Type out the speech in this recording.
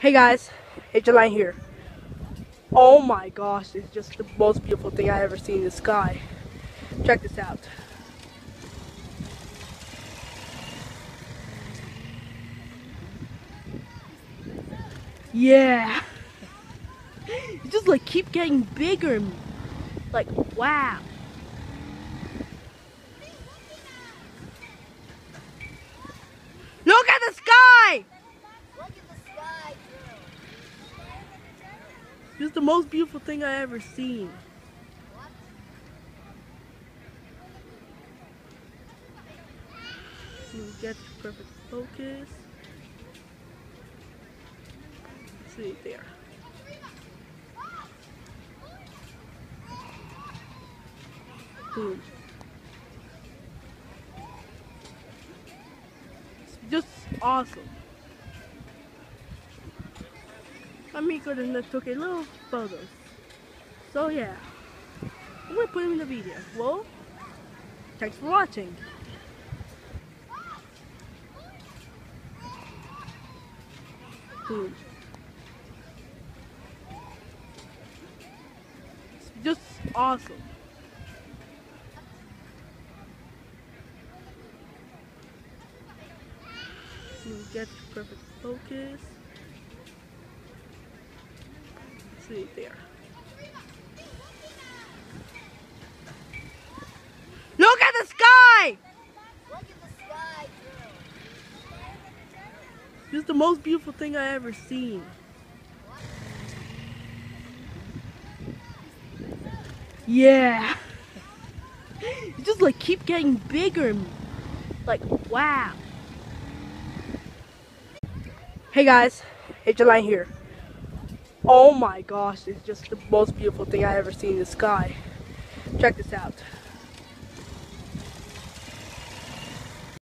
Hey guys, it's Jelani here. Oh my gosh, it's just the most beautiful thing I ever seen in the sky. Check this out. Yeah. It just like keep getting bigger. Like wow. Look at the sky! Look at the sky, This is the most beautiful thing I ever seen. Get perfect focus. See there. Boom. It's just awesome. Amigo then took a little photos. So yeah, I'm gonna put him in the video. Well, thanks for watching. Boom. It's just awesome. Get perfect focus. See there. Look at the sky! look at the sky, This is the most beautiful thing I ever seen. Yeah. It just like keep getting bigger. Like wow. Hey guys, it's Jelani here. Oh my gosh, it's just the most beautiful thing I ever seen in the sky. Check this out.